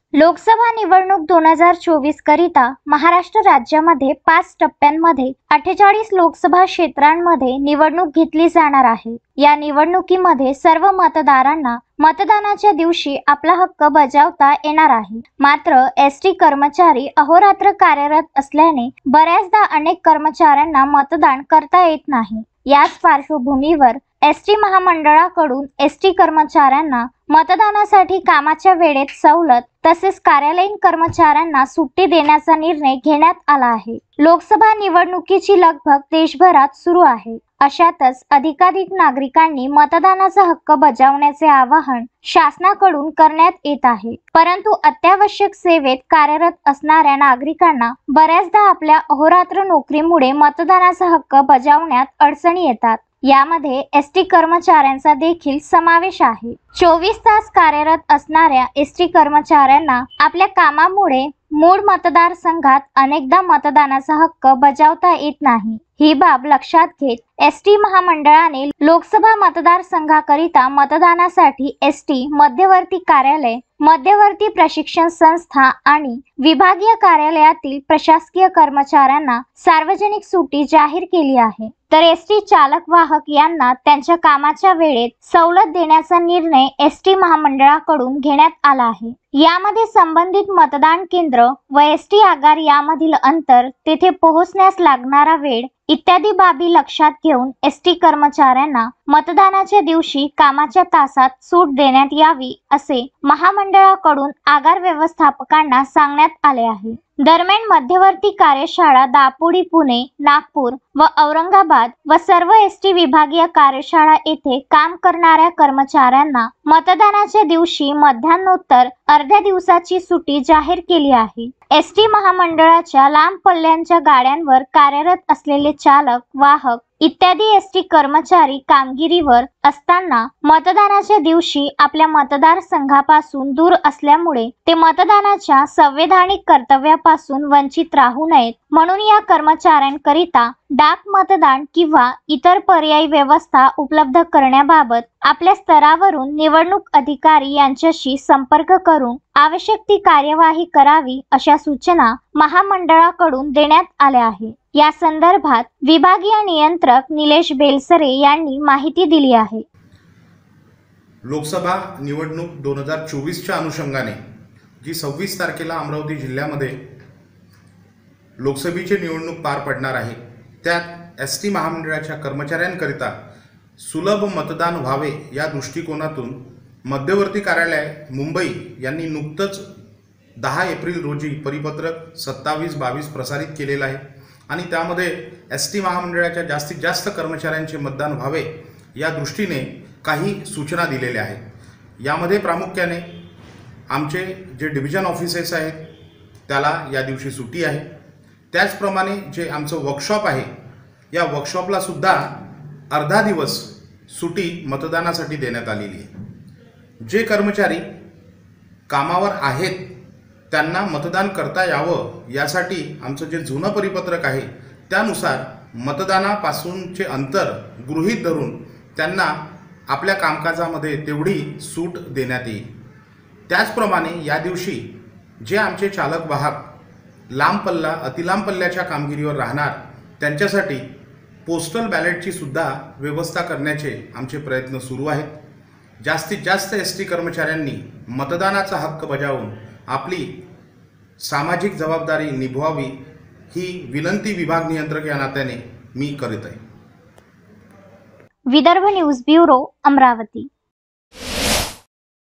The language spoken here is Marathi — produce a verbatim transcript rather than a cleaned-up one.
लोकसभा निवडणूक दोन हजार चोवीस करिता महाराष्ट्र राज्यामध्ये पाच टप्प्यांमध्ये अठ्ठेचाळीस लोकसभा क्षेत्रांमध्ये निवडणूक घेतली जाणार आहे। या निवडणुकीमध्ये सर्व मतदारांना मतदानाच्या दिवशी आपला हक्क बजावता येणार आहे। मात्र एस टी कर्मचारी अहोरात्र कार्यरत असल्याने बऱ्याचदा अनेक कर्मचाऱ्यांना मतदान करता येत नाही। याच पार्श्वभूमीवर एस टी महामंडळाकडून एस टी कर्मचाऱ्यांना मतदानासाठी कामाच्या वेळेत सवलत तसेच कार्यालयीन कर्मचाऱ्यांना सुट्टी देण्याचा निर्णय घेण्यात आला आहे। लोकसभा निवडणुकीची लगबग देशभरात सुरू आहे। अशातच अधिकाधिक नागरिकांनी मतदानाचा हक्क बजावण्याचे आवाहन शासनाकडून करण्यात येत आहे। परंतु अत्यावश्यक सेवेत कार्यरत असणाऱ्या नागरिकांना बऱ्याचदा आपल्या अहोरात्र नोकरीमुळे मतदानाचा हक्क बजावण्यात अडचणी येतात। यामध्ये एस टी कर्मचाऱ्यांचा देखील समावेश आहे। चोवीस तास कार्यरत असणाऱ्या एस टी कर्मचाऱ्यांना आपल्या कामामुळे मूळ मतदारसंघात अनेकदा मतदानाचा हक्क बजावता येत नाही। ही बाब लक्षात घेत एस टी महामंडळाने लोकसभा मतदारसंघाकरिता मतदानासाठी एस टी मध्यवर्ती कार्यालय, मध्यवर्ती प्रशिक्षण संस्था आणि विभागीय कार्यालयातील प्रशासकीय कर्मचाऱ्यांना सार्वजनिक सुट्टी जाहीर केली आहे। तर एस टी चालक वाहक यांना त्यांच्या कामाच्या वेळेत सवलत देण्याचा निर्णय एस टी महामंडळाकडून घेण्यात आला आहे। यामध्ये संबंधित मतदान केंद्र व एस टी आगार यामधील अंतर, तेथे पोहोचण्यास लागणारा वेळ इत्यादी बाबी लक्षात घेऊन एस टी कर्मचाऱ्यांना मतदानाच्या दिवशी कामाच्या तासात सूट देण्यात यावी असे महामंडळाकडून आगार व्यवस्थापकांना सांगण्यात आले आहे। दरम्यान मध्यवर्ती कार्यशाळा दापोडी, पुणे, नागपूर व औरंगाबाद व सर्व एस टी विभागीय कार्यशाळा येथे काम करणाऱ्या कर्मचाऱ्यांना मतदानाच्या दिवशी मध्यान्होत्तर अर्ध्या दिवसाची सुट्टी जाहीर केली आहे। एस टी महामंडळाच्या लांब पल्ल्यांच्या गाड्यांवर कार्यरत असलेले चालक, वाहक इत्यादी एस टी कर्मचारी कामगिरीवर असताना मतदानाच्या दिवशी आपल्या मतदारसंघापासून दूर असल्यामुळे ते मतदानाच्या संवैधानिक कर्तव्यापासून वंचित राहू नयेत म्हणून या कर्मचाऱ्यांकरिता डाक मतदान किंवा इतर पर्यायी व्यवस्था उपलब्ध करण्याबाबत आपल्या स्तरावरून निवडणूक अधिकारी यांच्याशी संपर्क करून आवश्यक ती कार्यवाही करावी अशा सूचना महामंडळाकडून देण्यात आल्या आहे। या संदर्भात विभागीय नियंत्रक निलेश बेलसरे यांनी माहिती दिली आहे। लोकसभा निवडणूक दोन हजार चोवीस च्या अनुषंगाने जी सव्वीस तारखेला अमरावती जिल्ह्यामध्ये लोकसभेची निवडणूक पार पडणार आहे, त्यात एस टी महामंडळाच्या कर्मचाऱ्यांकरिता सुलभ मतदान व्हावे या दृष्टिकोनातून मध्यवर्ती कार्यालय मुंबई यांनी नुकतंच दहा एप्रिल रोजी परिपत्रक सत्तावीस बावीस प्रसारित केलेलं आहे आणि त्यामध्ये एस टी महामंडळाच्या जास्तीत जास्त कर्मचाऱ्यांचे मतदान व्हावे या दृष्टीने काही सूचना दिलेल्या आहेत। यामध्ये प्रामुख्याने आमचे जे डिव्हिजन ऑफिसेस आहेत त्याला या दिवशी सुट्टी आहे। त्याचप्रमाणे जे आमचं वर्कशॉप आहे या वर्कशॉपला सुद्धा अर्धा दिवस सुट्टी मतदानासाठी देण्यात आलेली आहे। जे कर्मचारी कामावर आहेत त्यांना मतदान करता यावं यासाठी आमचं जे जुनं परिपत्रक आहे त्यानुसार मतदानापासूनचे अंतर गृहीत धरून त्यांना आपल्या कामकाजामध्ये तेवढी सूट देण्यात येईल। त्याचप्रमाणे या दिवशी जे आमचे चालक वाहक लांब पल्ला अतिलांब पल्ल्याच्या कामगिरीवर राहणार त्यांच्यासाठी पोस्टल बॅलेटची सुद्धा व्यवस्था करण्याचे आमचे प्रयत्न सुरू आहेत। जास्तीत जास्त एस टी कर्मचाऱ्यांनी मतदानाचा हक्क बजावून आपली सामाजिक जबाबदारी निभवावी ही विनंती विभाग नियंत्रक या नात्याने मी करीत आहे। Vidarbha news bureau, Amravati.